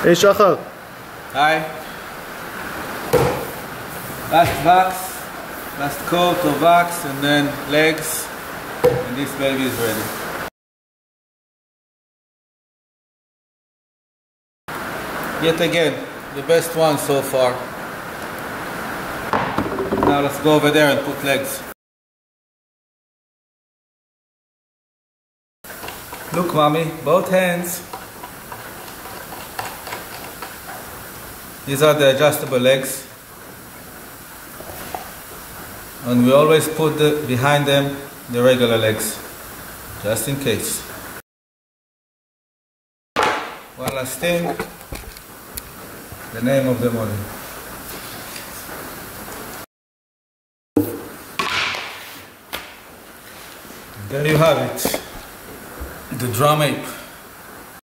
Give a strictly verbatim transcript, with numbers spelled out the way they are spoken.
Hey Shachar. Hi. Last wax, last coat of wax, and then legs, and this baby is ready. Yet again, the best one so far. Now let's go over there and put legs. Look, mommy, both hands. These are the adjustable legs. And we always put the, behind them the regular legs, just in case. One last thing, the name of the model. There you have it, the DrumApe.